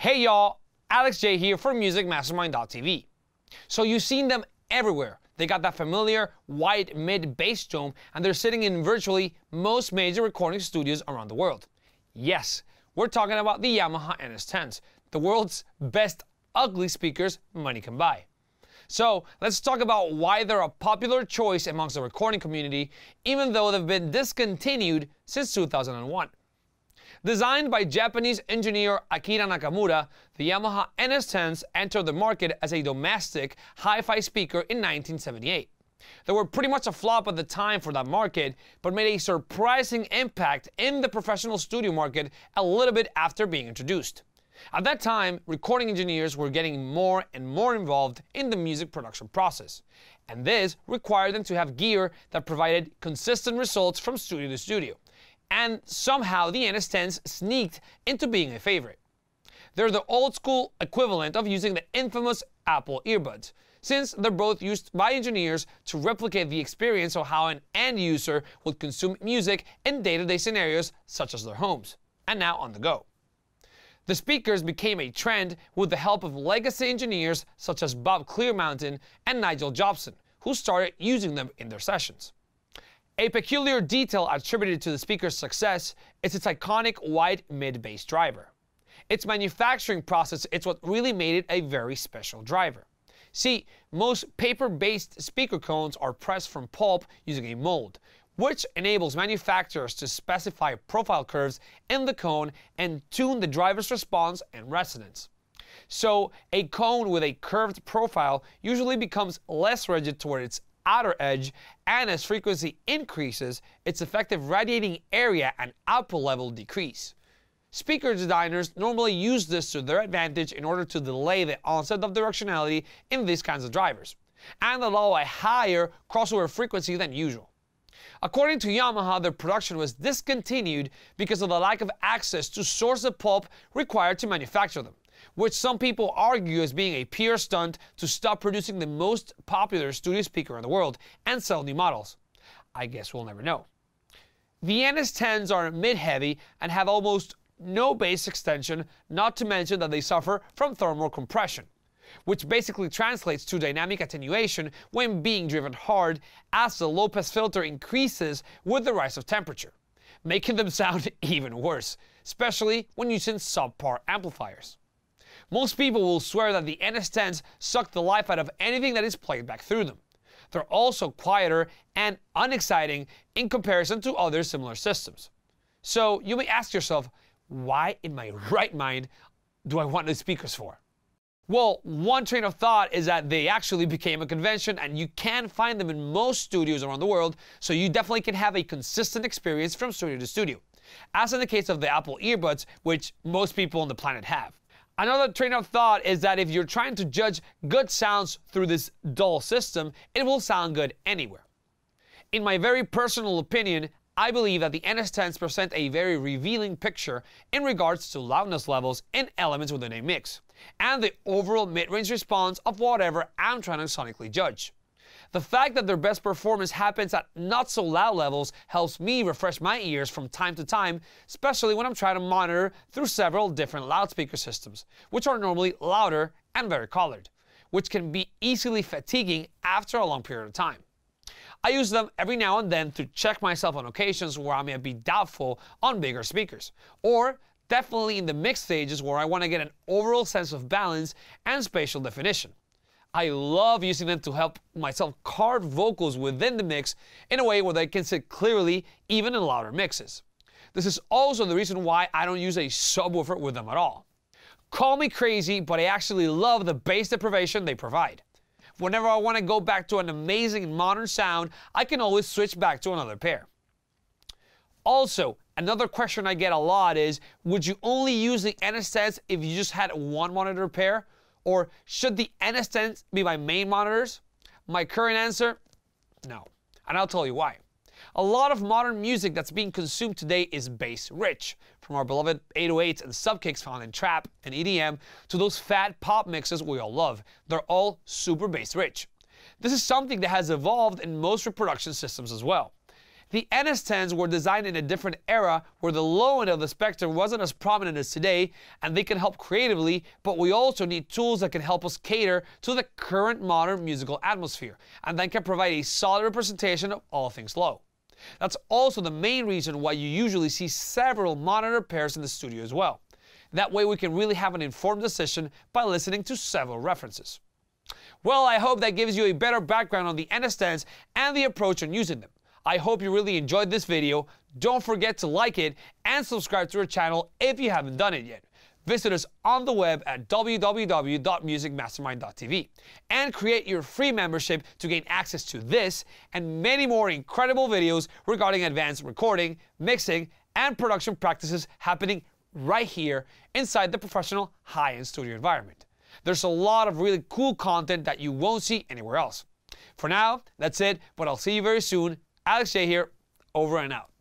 Hey y'all, Alex J here for MusicMastermind.tv. So you've seen them everywhere. They got that familiar white mid-bass tone and they're sitting in virtually most major recording studios around the world. Yes, we're talking about the Yamaha NS10s, the world's best ugly speakers money can buy. So let's talk about why they're a popular choice amongst the recording community, even though they've been discontinued since 2001. Designed by Japanese engineer Akira Nakamura, the Yamaha NS10s entered the market as a domestic hi-fi speaker in 1978. They were pretty much a flop at the time for that market, but made a surprising impact in the professional studio market a little bit after being introduced. At that time, recording engineers were getting more and more involved in the music production process, and this required them to have gear that provided consistent results from studio to studio. And somehow the NS10s sneaked into being a favorite. They're the old-school equivalent of using the infamous Apple earbuds, since they're both used by engineers to replicate the experience of how an end user would consume music in day-to-day scenarios such as their homes, and now on the go. The speakers became a trend with the help of legacy engineers such as Bob Clearmountain and Nigel Jobson, who started using them in their sessions. A peculiar detail attributed to the speaker's success is its iconic white mid-bass driver. Its manufacturing process is what really made it a very special driver. See, most paper-based speaker cones are pressed from pulp using a mold, which enables manufacturers to specify profile curves in the cone and tune the driver's response and resonance. So, a cone with a curved profile usually becomes less rigid toward its outer edge, and as frequency increases, its effective radiating area and output level decrease. Speaker designers normally use this to their advantage in order to delay the onset of directionality in these kinds of drivers, and allow a higher crossover frequency than usual. According to Yamaha, their production was discontinued because of the lack of access to source the pulp required to manufacture them, which some people argue as being a pure stunt to stop producing the most popular studio speaker in the world and sell new models. I guess we'll never know. The NS10s are mid-heavy and have almost no bass extension, not to mention that they suffer from thermal compression, which basically translates to dynamic attenuation when being driven hard as the low-pass filter increases with the rise of temperature, making them sound even worse, especially when using subpar amplifiers. Most people will swear that the NS10s suck the life out of anything that is played back through them. They're also quieter and unexciting in comparison to other similar systems. So you may ask yourself, why in my right mind do I want these speakers for? Well, one train of thought is that they actually became a convention and you can find them in most studios around the world, so you definitely can have a consistent experience from studio to studio, as in the case of the Apple earbuds, which most people on the planet have. Another train of thought is that if you're trying to judge good sounds through this dull system, it will sound good anywhere. In my very personal opinion, I believe that the NS10s present a very revealing picture in regards to loudness levels and elements within a mix, and the overall mid-range response of whatever I'm trying to sonically judge. The fact that their best performance happens at not so loud levels helps me refresh my ears from time to time, especially when I'm trying to monitor through several different loudspeaker systems, which are normally louder and very colored, which can be easily fatiguing after a long period of time. I use them every now and then to check myself on occasions where I may be doubtful on bigger speakers, or definitely in the mix stages where I want to get an overall sense of balance and spatial definition. I love using them to help myself carve vocals within the mix in a way where they can sit clearly even in louder mixes. This is also the reason why I don't use a subwoofer with them at all. Call me crazy, but I actually love the bass deprivation they provide. Whenever I want to go back to an amazing modern sound, I can always switch back to another pair. Also, another question I get a lot is, would you only use the NS10s if you just had one monitor pair? Or should the NS10s be my main monitors? My current answer, no. And I'll tell you why. A lot of modern music that's being consumed today is bass rich, from our beloved 808s and subkicks found in trap and EDM to those fat pop mixes we all love. They're all super bass rich. This is something that has evolved in most reproduction systems as well. The NS10s were designed in a different era where the low end of the spectrum wasn't as prominent as today, and they can help creatively, but we also need tools that can help us cater to the current modern musical atmosphere, and then can provide a solid representation of all things low. That's also the main reason why you usually see several monitor pairs in the studio as well. That way we can really have an informed decision by listening to several references. Well, I hope that gives you a better background on the NS10s and the approach on using them. I hope you really enjoyed this video. Don't forget to like it and subscribe to our channel if you haven't done it yet. Visit us on the web at www.musicmastermind.tv and create your free membership to gain access to this and many more incredible videos regarding advanced recording, mixing, and production practices happening right here inside the professional high-end studio environment. There's a lot of really cool content that you won't see anywhere else. For now, that's it, but I'll see you very soon. Alex J here, over and out.